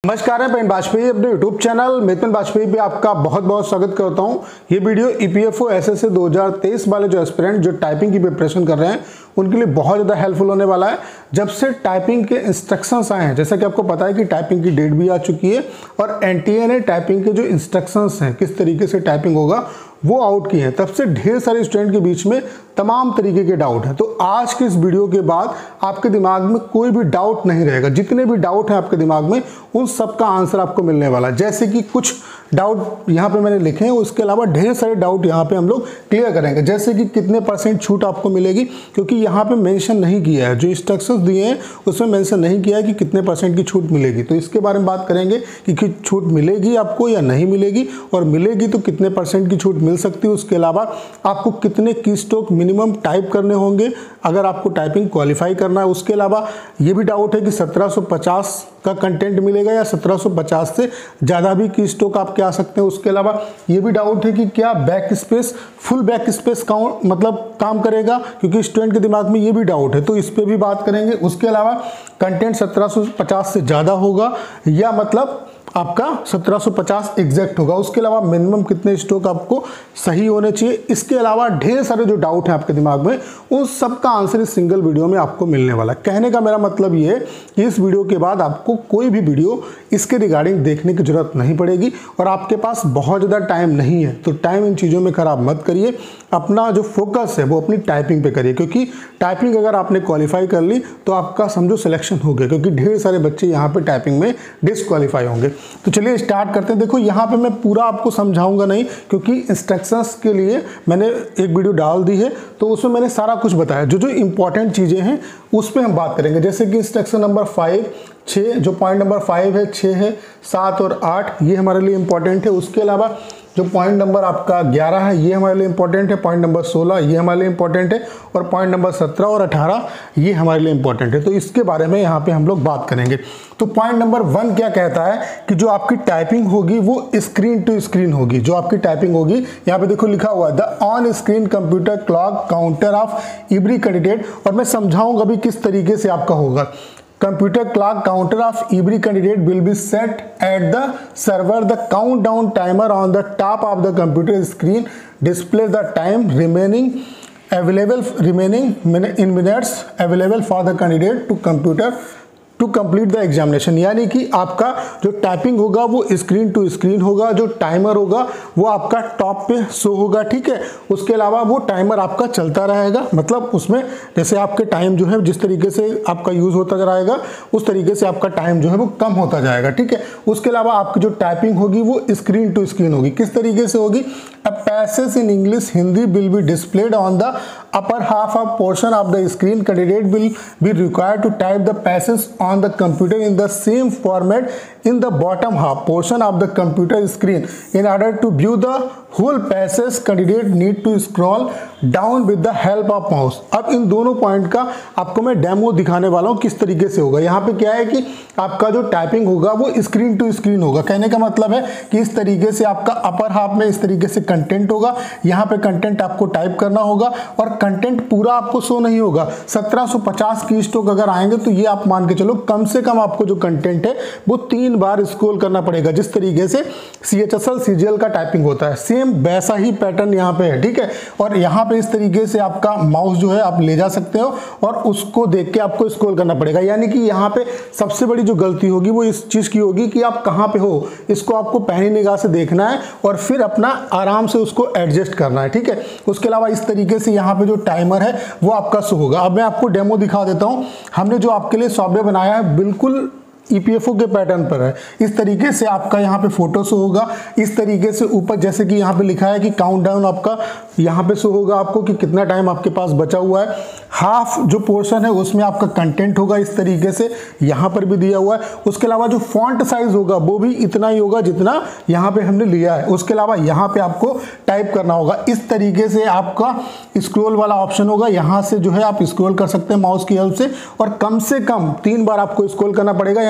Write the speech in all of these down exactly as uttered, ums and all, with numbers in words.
नमस्कार, मैं पेन बाजपेयी अपने यूट्यूब चैनल मिथुन बाजपेयी पे आपका बहुत बहुत स्वागत करता हूं। ये वीडियो ईपीएफओ एसएससी दो हज़ार तेईस वाले जो एस्पिरेंट जो टाइपिंग की प्रिपरेशन कर रहे हैं उनके लिए बहुत ज़्यादा हेल्पफुल होने वाला है। जब से टाइपिंग के इंस्ट्रक्शंस आए हैं, जैसा कि आपको पता है कि टाइपिंग की डेट भी आ चुकी है और एनटीए ने टाइपिंग के जो इंस्ट्रक्शंस हैं किस तरीके से टाइपिंग होगा वो आउट किए हैं, तब से ढेर सारे स्टूडेंट के बीच में तमाम तरीके के डाउट हैं। तो आज के इस वीडियो के बाद आपके दिमाग में कोई भी डाउट नहीं रहेगा। जितने भी डाउट हैं आपके दिमाग में उन सब का आंसर आपको मिलने वाला है। जैसे कि कुछ डाउट यहाँ पे मैंने लिखे हैं, उसके अलावा ढेर सारे डाउट यहाँ पे हम लोग क्लियर करेंगे। जैसे कि कितने परसेंट छूट आपको मिलेगी, क्योंकि यहाँ पे मेंशन नहीं किया है, जो इंस्ट्रक्शंस दिए हैं उसमें मेंशन नहीं किया है कि कितने परसेंट की छूट मिलेगी। तो इसके बारे में बात करेंगे कि छूट मिलेगी आपको या नहीं मिलेगी, और मिलेगी तो कितने परसेंट की छूट मिल सकती है। उसके अलावा आपको कितने की स्ट्रोक मिनिमम टाइप करने होंगे अगर आपको टाइपिंग क्वालिफाई करना है। उसके अलावा ये भी डाउट है कि सत्रह सौ पचास का कंटेंट मिलेगा या सत्रह सौ पचास से ज़्यादा भी की स्ट्रोक आपके आ सकते हैं। उसके अलावा ये भी डाउट है कि क्या back space full back space count मतलब काम करेगा, क्योंकि स्टूडेंट के दिमाग में ये भी डाउट है, तो इस पर भी बात करेंगे। उसके अलावा कंटेंट सत्रह सौ पचास से ज़्यादा होगा या मतलब आपका सत्रह सौ पचास एग्जैक्ट होगा। उसके अलावा मिनिमम कितने स्ट्रोक आपको सही होने चाहिए। इसके अलावा ढेर सारे जो डाउट हैं आपके दिमाग में उन सब का आंसर इस सिंगल वीडियो में आपको मिलने वाला है। कहने का मेरा मतलब ये है कि इस वीडियो के बाद आपको कोई भी वीडियो इसके रिगार्डिंग देखने की जरूरत नहीं पड़ेगी, और आपके पास बहुत ज़्यादा टाइम नहीं है तो टाइम इन चीज़ों में खराब मत करिए। अपना जो फोकस है वो अपनी टाइपिंग पे करिए, क्योंकि टाइपिंग अगर आपने क्वालिफाई कर ली तो आपका समझो सिलेक्शन हो गया, क्योंकि ढेर सारे बच्चे यहाँ पे टाइपिंग में डिसक्वालीफाई होंगे। तो चलिए स्टार्ट करते हैं। देखो यहाँ पे मैं पूरा आपको समझाऊंगा नहीं, क्योंकि इंस्ट्रक्शंस के लिए मैंने एक वीडियो डाल दी है तो उसमें मैंने सारा कुछ बताया। जो जो इंपॉर्टेंट चीज़ें हैं उस पर हम बात करेंगे। जैसे कि इंस्ट्रक्शन नंबर फाइव छः जो पॉइंट नंबर फाइव है, छः है, सात और आठ ये हमारे लिए इंपॉर्टेंट है। उसके अलावा जो पॉइंट नंबर आपका ग्यारह है ये हमारे लिए इंपॉर्टेंट है, पॉइंट नंबर सोलह ये हमारे लिए इंपॉर्टेंट है, और पॉइंट नंबर सत्रह और अठारह ये हमारे लिए इंपॉर्टेंट है। तो इसके बारे में यहाँ पे हम लोग बात करेंगे। तो पॉइंट नंबर वन क्या कहता है कि जो आपकी टाइपिंग होगी वो स्क्रीन टू स्क्रीन होगी। जो आपकी टाइपिंग होगी यहाँ पे देखो लिखा हुआ है the on screen computer clock counter of every candidate, और मैं समझाऊंगा भी किस तरीके से आपका होगा। Computer clock counter of every candidate will be set at the server. The countdown timer on the top of the computer screen displays the time remaining available remaining in minutes available for the candidate to computer to complete the examination. यानी कि आपका जो typing होगा वो screen to screen होगा, जो timer होगा वो आपका टॉप पे शो होगा, ठीक है। उसके अलावा वो टाइमर आपका चलता रहेगा, मतलब उसमें जैसे आपके टाइम जो है जिस तरीके से आपका यूज़ होता जाएगा उस तरीके से आपका टाइम जो है वो कम होता जाएगा, ठीक है। उसके अलावा आपकी जो टाइपिंग होगी वो स्क्रीन टू स्क्रीन होगी। किस तरीके से होगी? A passage in English Hindi will be displayed on the upper half of portion of the screen. Candidate will be required to type the passage on the computer in the same format in the bottom half portion of the computer screen. In order to view the whole passage, candidate need to scroll down with the help of mouse. अब इन दोनों point का आपको मैं demo दिखाने वाला हूँ किस तरीके से होगा। यहाँ पे क्या है कि आपका जो टाइपिंग होगा वो स्क्रीन टू स्क्रीन होगा। कहने का मतलब है कि इस तरीके से आपका अपर हाफ में इस तरीके से कंटेंट होगा, यहाँ पे कंटेंट आपको टाइप करना होगा, और कंटेंट पूरा आपको शो नहीं होगा। सत्रह सौ पचास की स्ट्रोक अगर आएंगे तो ये आप मान के चलो कम से कम आपको जो कंटेंट है वो तीन बार स्क्रॉल करना पड़ेगा। जिस तरीके से C H S L C G L का टाइपिंग होता है सेम वैसा ही पैटर्न यहाँ पे है, ठीक है। और यहाँ पे इस तरीके से आपका माउस जो है आप ले जा सकते हो और उसको देख के आपको स्क्रॉल करना पड़ेगा। यानी कि यहाँ पे सबसे बड़ी जो गलती होगी वो इस चीज़ की होगी कि आप कहाँ पे हो, इसको आपको पहली निगाह से देखना है और फिर अपना आराम से उसको एडजस्ट करना है, ठीक है। उसके अलावा इस तरीके से यहाँ पे जो टाइमर है वो आपका शो होगा। अब मैं आपको डेमो दिखा देता हूँ। हमने जो आपके लिए सॉफ्टवेयर बनाया है बिल्कुल ईपीएफओ के पैटर्न पर है। इस तरीके से आपका यहाँ पे फोटो शो होगा। इस तरीके से ऊपर जैसे कि यहाँ पे लिखा है कि काउंटडाउन आपका यहाँ पे शो होगा आपको कि कितना टाइम आपके पास बचा हुआ है। हाफ जो पोर्शन है उसमें आपका कंटेंट होगा इस तरीके से, यहाँ पर भी दिया हुआ है। उसके अलावा जो फॉन्ट साइज होगा वो भी इतना ही होगा जितना यहाँ पे हमने लिया है। उसके अलावा यहाँ पे आपको टाइप करना होगा। इस तरीके से आपका स्क्रॉल वाला ऑप्शन होगा, यहाँ से जो है आप स्क्रॉल कर सकते हैं माउस की हेल्प से, और कम से कम तीन बार आपको स्क्रॉल करना पड़ेगा।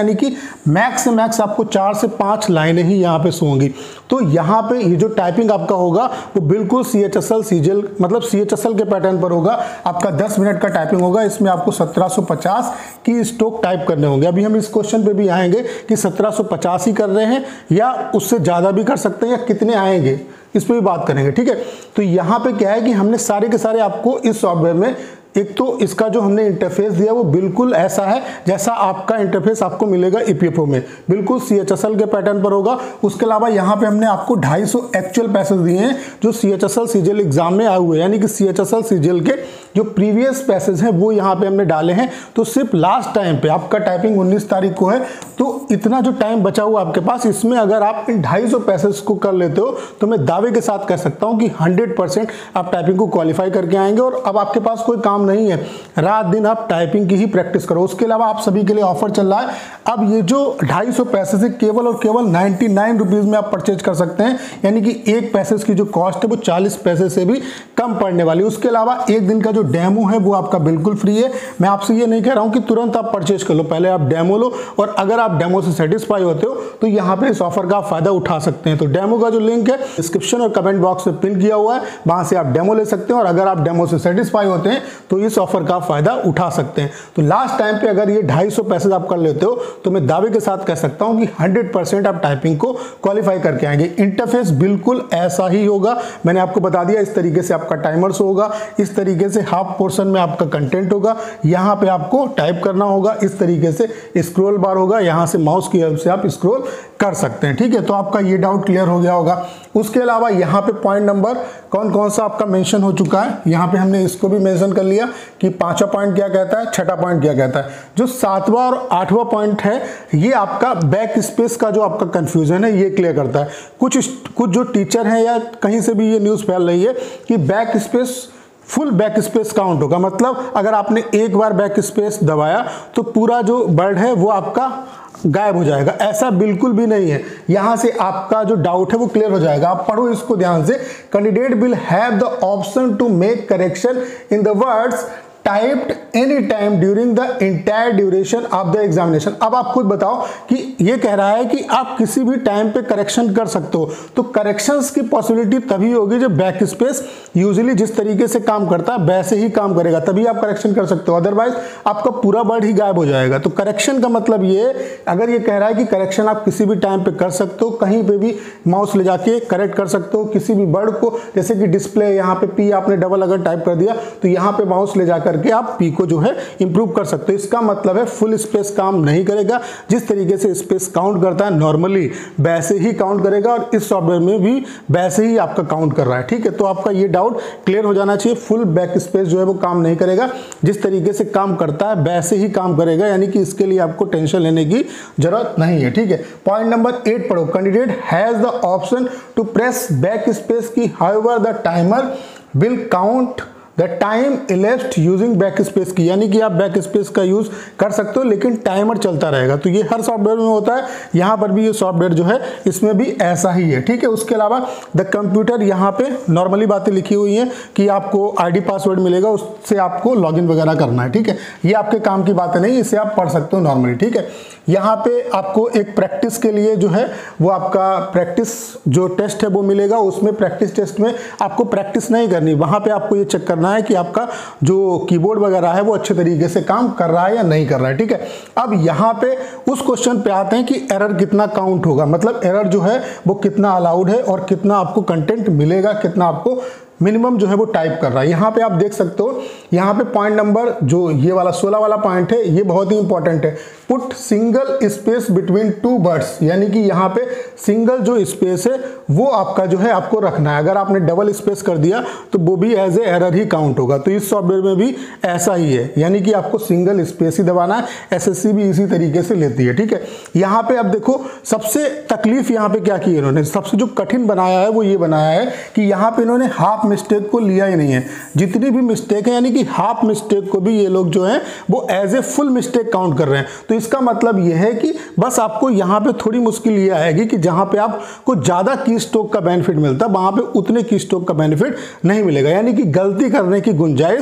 यानी कि मैक्स से मैक्स आपको चार से पाँच लाइनें ही यहाँ पे शो होंगी। तो यहाँ पे ये जो टाइपिंग आपका होगा वो बिल्कुल C H S L C G L मतलब सी एच एस एल के पैटर्न पर होगा। आपका दस मिनट का टाइपिंग होगा, इसमें आपको सत्रह सौ पचास की स्ट्रोक टाइप करने होंगे। अभी हम इस क्वेश्चन पे भी आएंगे कि सत्रह सौ पचास ही कर रहे हैं या उससे ज़्यादा भी कर सकते हैं या कितने आएंगे, इस पर भी बात करेंगे, ठीक है। तो यहाँ पे क्या है कि हमने सारे के सारे आपको इस सॉफ्टवेयर में, एक तो इसका जो हमने इंटरफेस दिया वो बिल्कुल ऐसा है जैसा आपका इंटरफेस आपको मिलेगा ई पी एफ ओ में, बिल्कुल सी एच एस एल के पैटर्न पर होगा। उसके अलावा यहाँ पे हमने आपको ढाई सौ एक्चुअल पैसेज दिए हैं जो C H S L C G L exam में आए हुए हैं, यानी कि C H S L C G L के जो प्रीवियस पैसेज हैं वो यहाँ पे हमने डाले हैं। तो सिर्फ लास्ट टाइम पे आपका टाइपिंग उन्नीस तारीख को है, तो इतना जो टाइम बचा हुआ आपके पास, इसमें अगर आप इन ढाई सौ पैसेज को कर लेते हो तो मैं दावे के साथ कह सकता हूँ कि हंड्रेड परसेंट आप टाइपिंग को क्वालिफाई करके आएंगे। और अब आपके पास कोई काम नहीं है, रात दिन आप टाइपिंग की ही प्रैक्टिस करो। उसके अलावा आप सभी के लिए ऑफर चल रहा है, अब ये जो ढाई सौ पैसे से केवल और केवल नाइन्टी नाइन रुपीज में आप परचेज कर सकते हैं, यानी कि एक पैसेज की जो कॉस्ट है वो चालीस पैसे से भी कम पड़ने वाली। उसके अलावा एक दिन का जो डेमो है वो आपका बिल्कुल फ्री है। मैं आपसे ये नहीं कह रहा हूँ कि तुरंत आप परचेज कर लो, पहले आप डेमो लो, और अगर आप डेमो से सेटिस्फाई होते हो तो यहाँ पे इस ऑफर का फायदा उठा सकते हैं। तो डेमो का जो लिंक है डिस्क्रिप्शन और कमेंट बॉक्स में पिन किया हुआ है, वहां से आप डेमो ले सकते हैं, और अगर आप डेमो से सेटिस्फाई होते हैं तो इस ऑफर का फायदा उठा सकते हैं। तो लास्ट टाइम पे अगर ये ढाई सौ पैसे आप कर लेते हो तो मैं दावे के साथ कह सकता हूं कि हंड्रेड परसेंट आप टाइपिंग को क्वालिफाई करके आएंगे। इंटरफेस बिल्कुल ऐसा ही होगा, मैंने आपको बता दिया। इस तरीके से आपका टाइमर्स होगा, इस तरीके से हाफ पोर्शन में आपका कंटेंट होगा, यहाँ पे आपको टाइप करना होगा, इस तरीके से स्क्रॉल बार होगा, यहाँ से माउस की हेल्प से आप स्क्रॉल कर सकते हैं, ठीक है। तो आपका ये डाउट क्लियर हो गया होगा। उसके अलावा यहाँ पे पॉइंट नंबर कौन कौन सा आपका मेंशन हो चुका है, यहाँ पे हमने इसको भी मेंशन कर लिया कि पांचवा पॉइंट क्या कहता है, छठा पॉइंट क्या कहता है। जो सातवां और आठवां पॉइंट है ये आपका बैक स्पेस का जो आपका कंफ्यूजन है ये क्लियर करता है। कुछ कुछ जो टीचर हैं या कहीं से भी ये न्यूज़ फैल रही है कि back space full back space count होगा, मतलब अगर आपने एक बार बैक स्पेस दबाया तो पूरा जो वर्ड है वो आपका गायब हो जाएगा। ऐसा बिल्कुल भी नहीं है, यहां से आपका जो डाउट है वो क्लियर हो जाएगा। आप पढ़ो इसको ध्यान से। Candidate will have the option to make correction in the words typed any time during the entire duration of the examination. अब आप खुद बताओ कि ये कह रहा है कि आप किसी भी टाइम पे करेक्शन कर सकते हो, तो करेक्शंस की पॉसिबिलिटी तभी होगी जब बैक स्पेस यूजुअली जिस तरीके से काम करता है वैसे ही काम करेगा, तभी आप करेक्शन कर सकते हो, अदरवाइज आपका पूरा वर्ड ही गायब हो जाएगा। तो करेक्शन का मतलब ये, अगर ये कह रहा है कि करेक्शन आप किसी भी टाइम पे कर सकते हो, कहीं पे भी माउस ले जाके करेक्ट कर सकते हो किसी भी वर्ड को, जैसे कि डिस्प्ले यहाँ पे पी आपने डबल अगर टाइप कर दिया तो यहाँ पे माउस ले जाकर के आप पी को जो है इंप्रूव कर सकते हो। इसका मतलब है फुल स्पेस काम नहीं करेगा, जिस तरीके से स्पेस काउंट करता है नॉर्मली वैसे ही काउंट करेगा, और इस सॉफ्टवेयर में भी वैसे ही आपका काउंट कर रहा है, ठीक है। तो आपका ये डाउट क्लियर हो जाना चाहिए। फुल बैक स्पेस जो है वो काम नहीं करेगा, जिस तरीके से काम करता है वैसे ही काम करेगा, यानी कि इसके लिए आपको टेंशन लेने की जरूरत नहीं है, ठीक है। पॉइंट नंबर एट पढ़ो। Candidate has the option to press back space key, however the timer will count the time elapsed using back space key, यानी कि आप बैक स्पेस का यूज कर सकते हो लेकिन टाइमर चलता रहेगा। तो ये हर सॉफ्टवेयर में होता है, यहाँ पर भी ये सॉफ्टवेयर जो है इसमें भी ऐसा ही है, ठीक है। उसके अलावा द कंप्यूटर, यहाँ पे नॉर्मली बातें लिखी हुई हैं कि आपको आईडी पासवर्ड मिलेगा, उससे आपको लॉगिन वगैरह करना है, ठीक है। ये आपके काम की बातें नहीं, इसे आप पढ़ सकते हो नॉर्मली, ठीक है। यहाँ पे आपको एक प्रैक्टिस के लिए जो है वो आपका प्रैक्टिस जो टेस्ट है वो मिलेगा, उसमें प्रैक्टिस टेस्ट में आपको प्रैक्टिस नहीं करनी, वहाँ पे आपको ये चेक करना है कि आपका जो कीबोर्ड वगैरह है वो अच्छे तरीके से काम कर रहा है या नहीं कर रहा है, ठीक है। अब यहाँ पे उस क्वेश्चन पे आते हैं कि एरर कितना काउंट होगा, मतलब एरर जो है वो कितना अलाउड है और कितना आपको कंटेंट मिलेगा, कितना आपको मिनिमम जो है वो टाइप कर रहा है। यहाँ पे आप देख सकते हो, यहाँ पे पॉइंट नंबर जो ये वाला सोलह वाला पॉइंट है ये बहुत ही इंपॉर्टेंट है। Put single space between two words, यानी कि यहाँ पे सिंगल जो स्पेस है वो आपका जो है आपको रखना है। अगर आपने डबल स्पेस कर दिया तो वो भी एज ए एरर ही काउंट होगा। तो इस सॉफ्टवेयर में भी ऐसा ही है, यानी कि आपको सिंगल स्पेस ही दबाना है। एसएससी भी इसी तरीके से लेती है, ठीक है। यहाँ पे अब देखो सबसे तकलीफ यहाँ पे क्या की है इन्होंने, सबसे जो कठिन बनाया है वो ये बनाया है कि यहाँ पे इन्होंने हाफ मिस्टेक को लिया ही नहीं है। जितनी भी मिस्टेक है यानी कि हाफ मिस्टेक को भी ये लोग जो है वो as a full mistake count कर रहे हैं। तो इसका मतलब ये है कि बस आपको यहाँ पे थोड़ी मुश्किल ये आएगी कि जहाँ पे आपको ज्यादा की स्ट्रोक का बेनिफिट मिलता है वहां पे उतने की स्ट्रोक का बेनिफिट नहीं मिलेगा, यानी कि गलती करने की गुंजाइश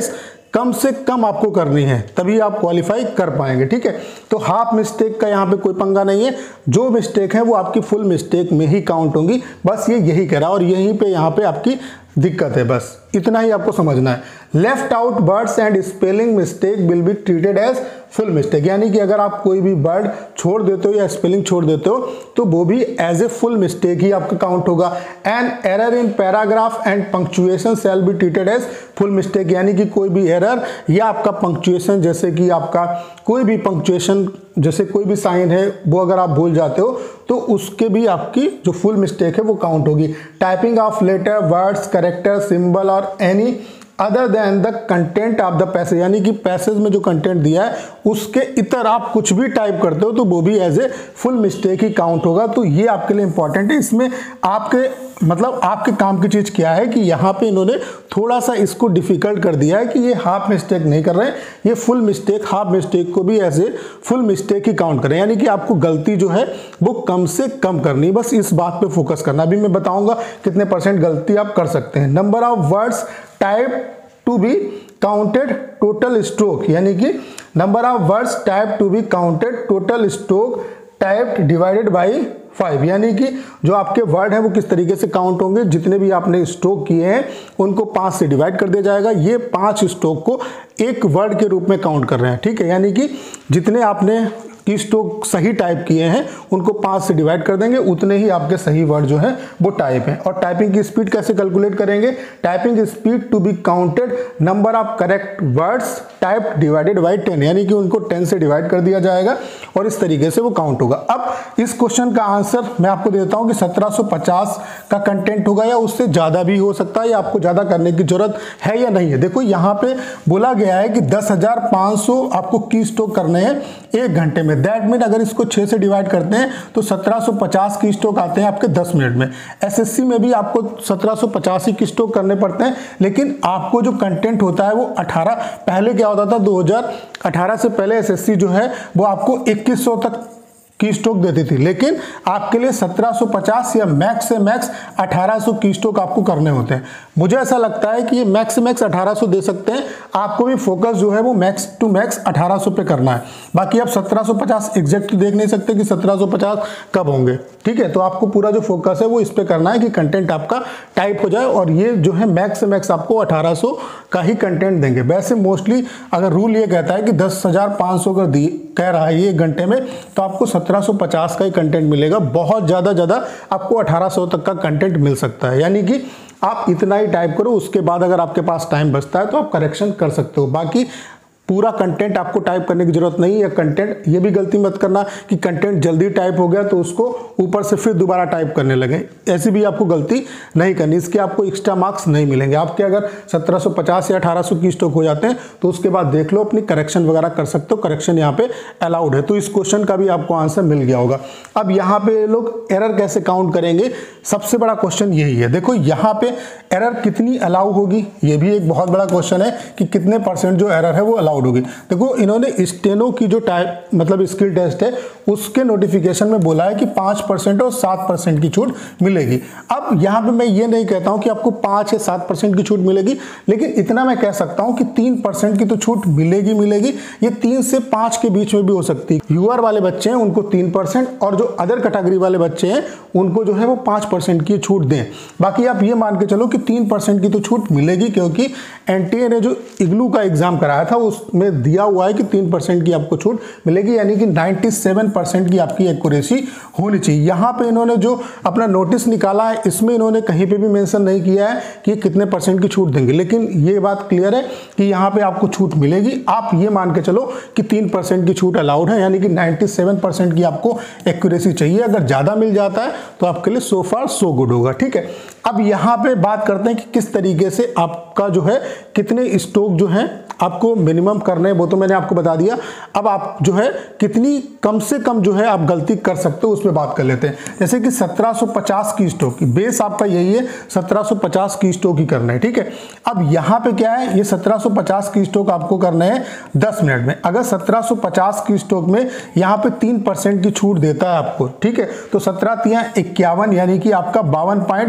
कम से कम आपको करनी है, तभी आप क्वालिफाई कर पाएंगे। ठीक है, तो हाफ मिस्टेक का यहाँ पे कोई पंगा नहीं है, जो मिस्टेक है वो आपकी फुल मिस्टेक में ही काउंट होंगी। बस ये यही कह रहा है और यहीं पे यहाँ पे आपकी दिक्कत है, बस इतना ही आपको समझना है। Left out words and spelling mistake will be treated as full mistake, यानी कि अगर आप कोई भी वर्ड छोड़ देते हो या स्पेलिंग छोड़ देते हो तो वो भी एज ए फुल मिस्टेक ही आपका काउंट होगा। An error in paragraph and punctuation shall be treated as full mistake, यानी कि कोई भी एरर या आपका पंक्चुएशन, जैसे कि आपका कोई भी पंक्चुएशन, जैसे कोई भी साइन है वो अगर आप भूल जाते हो तो उसके भी आपकी जो फुल मिस्टेक है वो काउंट होगी। Typing of letter, words, character, symbol और any other than the content of the passage, यानी कि पैसेज में जो कंटेंट दिया है उसके इतर आप कुछ भी टाइप करते हो तो वो भी एज ए फुल मिस्टेक ही काउंट होगा। तो ये आपके लिए इंपॉर्टेंट है। इसमें आपके मतलब आपके काम की चीज़ क्या है कि यहाँ पे इन्होंने थोड़ा सा इसको डिफिकल्ट कर दिया है कि ये हाफ मिस्टेक नहीं कर रहे हैं, ये फुल मिस्टेक, हाफ मिस्टेक को भी एज ए फुल मिस्टेक ही काउंट करें, यानी कि आपको गलती जो है वो कम से कम करनी, बस इस बात पे फोकस करना। अभी मैं बताऊंगा कितने परसेंट गलती आप कर सकते हैं। Number of words type to be counted total stroke, यानी कि number of words type to be counted total stroke typed divided by five, यानी कि जो आपके वर्ड हैं वो किस तरीके से काउंट होंगे, जितने भी आपने स्ट्रोक किए हैं उनको पांच से डिवाइड कर दिया जाएगा। ये पांच स्ट्रोक को एक वर्ड के रूप में काउंट कर रहे हैं। ठीक है, यानी कि जितने आपने की स्ट्रोक सही टाइप किए हैं उनको पांच से डिवाइड कर देंगे, उतने ही आपके सही वर्ड जो है वो टाइप है। और टाइपिंग की स्पीड कैसे कैलकुलेट करेंगे, typing speed to be counted number of correct words type divided by ten, यानी कि उनको टेन से डिवाइड कर दिया जाएगा और इस तरीके से वो काउंट होगा। अब इस क्वेश्चन का आंसर मैं आपको देता हूं कि सत्रह सौ पचास का कंटेंट होगा या उससे ज्यादा भी हो सकता है, या आपको ज्यादा करने की जरूरत है या नहीं है। देखो यहाँ पे बोला गया है कि दस हजार पांच सौ आपको की स्ट्रोक करने हैं एक घंटे में। दैट मीन अगर इसको छह से डिवाइड करते हैं तो सत्रह सौ पचास की स्ट्रोक आते हैं आपके दस मिनट में। एसएससी में भी आपको सत्रह सौ पचास ही की स्ट्रोक करने पड़ते हैं, लेकिन आपको जो कंटेंट होता है वो अठारह, पहले क्या होता था दो हज़ार अठारह से पहले एसएससी जो है वो आपको इक्कीस सौ तक की स्ट्रोक देती थी, लेकिन आपके लिए सत्रह सौ पचास या मैक्स से मैक्स अठारह सौ की स्ट्रोक आपको करने होते हैं। मुझे ऐसा लगता है कि ये मैक्स से मैक्स अठारह सौ दे सकते हैं, आपको भी फोकस जो है वो मैक्स टू मैक्स अठारह सौ पे करना है। बाकी आप सत्रह सौ पचास एग्जैक्ट देख नहीं सकते कि सत्रह सौ पचास कब होंगे। ठीक है, तो आपको पूरा जो फोकस है वो इस पे करना है कि कंटेंट आपका टाइप हो जाए, और ये जो है मैक्स से मैक्स आपको अठारह सौ का ही कंटेंट देंगे। वैसे मोस्टली अगर रूल ये कहता है कि दस हजार पाँच सौ अगर दी कह रहा है ये घंटे में, तो आपको सत्रह सौ पचास का ही कंटेंट मिलेगा। बहुत ज़्यादा ज़्यादा आपको अठारह सौ तक का कंटेंट मिल सकता है, यानी कि आप इतना ही टाइप करो, उसके बाद अगर आपके पास टाइम बचता है तो आप करेक्शन कर सकते हो। बाकी पूरा कंटेंट आपको टाइप करने की जरूरत नहीं है। कंटेंट ये भी गलती मत करना कि कंटेंट जल्दी टाइप हो गया तो उसको ऊपर से फिर दोबारा टाइप करने लगे, ऐसी भी आपको गलती नहीं करनी। इसके आपको एक्स्ट्रा मार्क्स नहीं मिलेंगे। आपके अगर सत्रह सौ पचास या अठारह सौ की स्ट्रोक हो जाते हैं तो उसके बाद देख लो, अपनी करेक्शन वगैरह कर सकते हो, करेक्शन यहाँ पे अलाउड है। तो इस क्वेश्चन का भी आपको आंसर मिल गया होगा। अब यहाँ पे लोग एरर कैसे काउंट करेंगे, सबसे बड़ा क्वेश्चन यही है। देखो यहाँ पे एरर कितनी अलाउ होगी, ये भी एक बहुत बड़ा क्वेश्चन है कि कितने परसेंट जो एरर है वो अलाउड होगी। देखो इन्होंने स्टेनो की जो टाइप मतलब स्किल टेस्ट है उसके नोटिफिकेशन में बोला है कि पाँच परसेंट और सात परसेंट की छूट मिलेगी। अब यहाँ पे मैं ये नहीं कहता हूँ कि आपको पाँच या सात परसेंट की छूट मिलेगी, लेकिन इतना मैं कह सकता हूँ कि तीन परसेंट की तो छूट मिलेगी मिलेगी ये तीन से पाँच के बीच में भी हो सकती है। यूआर वाले बच्चे हैं उनको तीन परसेंट, और जो अदर कैटेगरी वाले बच्चे हैं उनको जो है वो पाँच परसेंट की छूट दें। बाकी आप ये मान के चलो कि तीन परसेंट की तो छूट मिलेगी, क्योंकि एनटीए ने जो इग्लू का एग्जाम कराया था उसमें दिया हुआ है कि तीन परसेंट की आपको छूट मिलेगी, यानी कि सत्तानवे परसेंट की आपकी एक्यूरेसी होनी चाहिए। यहाँ पे इन्होंने जो अपना नोटिस निकाला है इसमें इन्होंने कहीं पे भी मेंशन नहीं किया है कि कितने परसेंट की छूट देंगे, लेकिन ये बात क्लियर है कि यहाँ पे आपको छूट मिलेगी। आप ये मान के चलो कि तीन परसेंट की छूट अलाउड है, यानी कि सत्तानवे परसेंट की आपको एक्यूरेसी चाहिए। अगर ज़्यादा मिल जाता है तो आपके लिए सो फार सो गुड होगा। ठीक है, अब यहाँ पे बात करते हैं कि किस तरीके से आपका जो है कितने स्ट्रोक जो है आपको मिनिमम करने हैं, वो तो मैंने आपको बता दिया। अब आप जो है कितनी कम से कम जो है आप गलती कर सकते हो उस पर बात कर लेते हैं। जैसे कि सत्रह सौ पचास की स्ट्रोक की बेस आपका यही है, सत्रह सौ पचास की स्ट्रोक ही करना है। ठीक है, अब यहाँ पे क्या है, ये सत्रह सौ पचास की स्ट्रोक आपको करना है दस मिनट में। अगर सत्रह सौ पचास की स्ट्रोक में यहाँ पे तीन परसेंट की छूट देता है आपको, ठीक है, तो सत्रह तिया इक्यावन यानी कि आपका बावन पॉइंट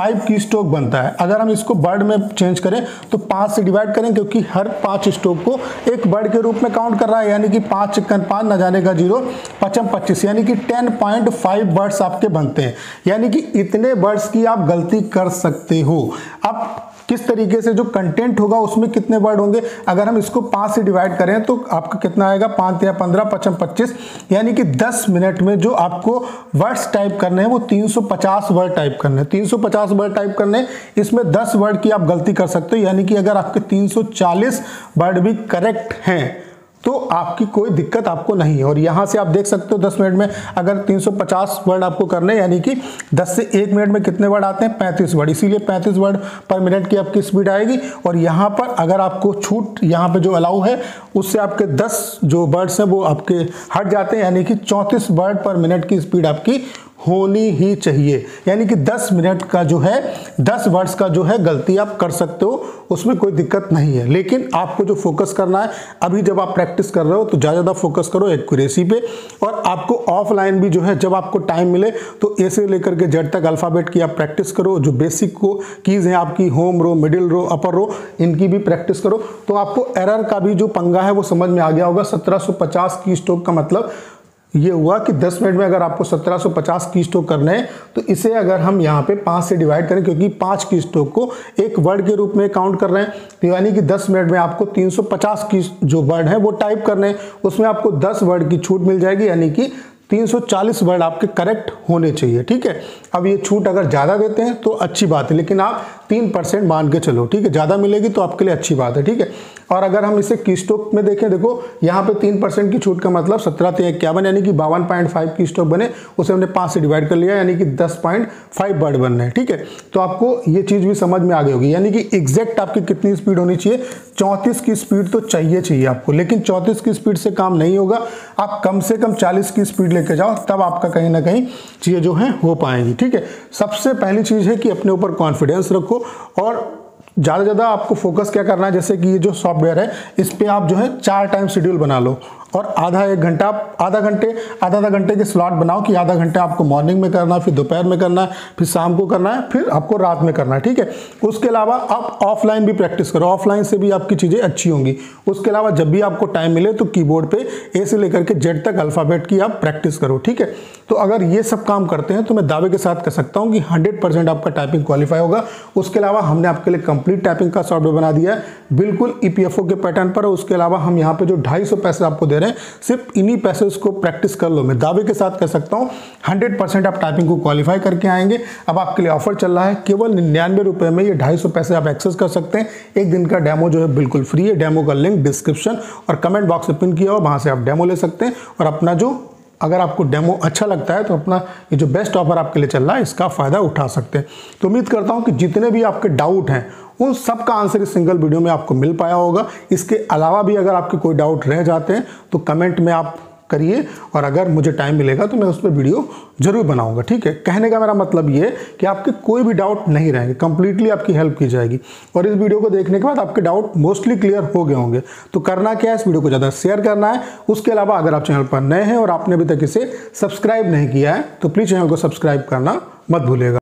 फाइव की स्ट्रोक बनता है। अगर हम इसको वर्ड में चेंज करें तो पाँच से डिवाइड करें, क्योंकि हर पाँच स्ट्रोक को एक वर्ड के रूप में काउंट कर रहा है, यानी कि पाँच चिकन पाँच न जाने का जीरो पचम पच्चीस, यानी कि टेन पॉइंट फाइव वर्ड्स आपके बनते हैं। यानी कि इतने वर्ड्स की आप गलती कर सकते हो। अब किस तरीके से जो कंटेंट होगा उसमें कितने वर्ड होंगे, अगर हम इसको पाँच से डिवाइड करें तो आपका कितना आएगा, पाँच या पंद्रह पचम पच्चीस, यानी कि दस मिनट में जो आपको वर्ड्स टाइप करने हैं वो तीन सौ पचास वर्ड टाइप करने हैं। तीन सौ पचास वर्ड टाइप करने, इसमें दस वर्ड की आप गलती कर सकते हो, यानी कि अगर आपके तीन सौ चालीस वर्ड भी करेक्ट हैं तो आपकी कोई दिक्कत आपको नहीं है। और यहाँ से आप देख सकते हो दस मिनट में अगर तीन सौ पचास वर्ड आपको करने, यानी कि दस से एक मिनट में कितने वर्ड आते हैं, पैंतीस वर्ड, इसीलिए पैंतीस वर्ड पर मिनट की आपकी स्पीड आएगी। और यहाँ पर अगर आपको छूट यहाँ पे जो अलाउ है उससे आपके दस जो वर्ड्स हैं वो आपके हट जाते हैं, यानी कि चौंतीस वर्ड पर मिनट की स्पीड आपकी होनी ही चाहिए। यानी कि दस मिनट का जो है दस वर्ड्स का जो है गलती आप कर सकते हो, उसमें कोई दिक्कत नहीं है। लेकिन आपको जो फोकस करना है, अभी जब आप प्रैक्टिस कर रहे हो तो ज़्यादा ज़्यादा फोकस करो एक्यूरेसी पे। और आपको ऑफलाइन भी जो है जब आपको टाइम मिले तो ए से लेकर के जेड तक अल्फ़ाबेट की आप प्रैक्टिस करो। जो बेसिक को कीज़ हैं आपकी, होम रो, मिडिल रो, अपर रो, इनकी भी प्रैक्टिस करो। तो आपको एरर का भी जो पंगा है वो समझ में आ गया होगा। सत्रह सौ पचास की स्ट्रोक का मतलब ये हुआ कि दस मिनट में अगर आपको सत्रह सौ पचास की स्ट्रोक करने हैं तो इसे अगर हम यहाँ पे पाँच से डिवाइड करें, क्योंकि पाँच की स्ट्रोक को एक वर्ड के रूप में काउंट कर रहे हैं, तो यानी कि दस मिनट में आपको तीन सौ पचास की जो वर्ड है वो टाइप करने हैं। उसमें आपको दस वर्ड की छूट मिल जाएगी, यानी कि तीन सौ चालीस वर्ड आपके करेक्ट होने चाहिए। ठीक है, अब ये छूट अगर ज़्यादा देते हैं तो अच्छी बात है, लेकिन आप तीन परसेंट मान के चलो। ठीक है, ज़्यादा मिलेगी तो आपके लिए अच्छी बात है। ठीक है, और अगर हम इसे की स्ट्रोक में देखें, देखो यहाँ पे तीन परसेंट की छूट का मतलब सत्रह तीन इक्यावन, यानी कि बावन पॉइंट फाइव की स्ट्रोक बने, उसे हमने पाँच से डिवाइड कर लिया, यानी कि दस पॉइंट फाइव वर्ड बनने हैं। ठीक है, तो आपको ये चीज़ भी समझ में आ गई होगी। यानी कि एग्जैक्ट आपकी कितनी स्पीड होनी चाहिए, चौंतीस की स्पीड तो चाहिए चाहिए आपको, लेकिन चौंतीस की स्पीड से काम नहीं होगा। आप कम से कम चालीस की स्पीड लेके जाओ, तब आपका कहीं ना कहीं चीज़ें जो हैं हो पाएंगी। ठीक है, सबसे पहली चीज़ है कि अपने ऊपर कॉन्फिडेंस रखो और ज़्यादा से ज़्यादा आपको फोकस क्या करना है, जैसे कि ये जो सॉफ्टवेयर है इस पर आप जो है चार टाइम शेड्यूल बना लो और आधा एक घंटा आधा घंटे आधा आधा घंटे के स्लॉट बनाओ कि आधा घंटा आपको मॉर्निंग में करना है, फिर दोपहर में करना है, फिर शाम को करना है, फिर आपको रात में करना है। ठीक है, उसके अलावा आप ऑफलाइन भी प्रैक्टिस करो, ऑफलाइन से भी आपकी चीज़ें अच्छी होंगी। उसके अलावा जब भी आपको टाइम मिले तो कीबोर्ड पे ए से लेकर के जेड तक अल्फ़ाबेट की आप प्रैक्टिस करो। ठीक है, तो अगर ये सब काम करते हैं तो मैं दावे के साथ कह सकता हूँ कि हंड्रेड परसेंट आपका टाइपिंग क्वालिफाई होगा। उसके अलावा हमने आपके लिए कंप्लीट टाइपिंग का सॉफ्टवेयर बना दिया है, बिल्कुल ई पी एफ ओ के पैटर्न पर। उसके अलावा हम यहाँ पे जो ढाई सौ पैसे आपको दे रहे हैं, सिर्फ इन्हीं पैसे को प्रैक्टिस कर लो। मैं दावे के साथ कह सकता हूँ हंड्रेड परसेंट आप टाइपिंग को क्वालिफाई करके आएंगे। अब आपके लिए ऑफर चल रहा है, केवल निन्यानवे रुपए में ये ढाई सौ पैसे आप एक्सेस कर सकते हैं। एक दिन का डेमो जो है बिल्कुल फ्री है। डेमो का लिंक डिस्क्रिप्शन और कमेंट बॉक्स में पिन किया हो, वहां से आप डेमो ले सकते हैं। और अपना जो अगर आपको डेमो अच्छा लगता है तो अपना ये जो बेस्ट ऑफर आपके लिए चल रहा है इसका फ़ायदा उठा सकते हैं। तो उम्मीद करता हूं कि जितने भी आपके डाउट हैं उन सब का आंसर इस सिंगल वीडियो में आपको मिल पाया होगा। इसके अलावा भी अगर आपके कोई डाउट रह जाते हैं तो कमेंट में आप करिए, और अगर मुझे टाइम मिलेगा तो मैं उस पर वीडियो जरूर बनाऊंगा। ठीक है, कहने का मेरा मतलब ये कि आपके कोई भी डाउट नहीं रहेंगे, कंप्लीटली आपकी हेल्प की जाएगी। और इस वीडियो को देखने के बाद आपके डाउट मोस्टली क्लियर हो गए होंगे। तो करना क्या है, इस वीडियो को ज़्यादा शेयर करना है। उसके अलावा अगर आप चैनल पर नए हैं और आपने अभी तक इसे सब्सक्राइब नहीं किया है तो प्लीज़ चैनल को सब्सक्राइब करना मत भूलिएगा।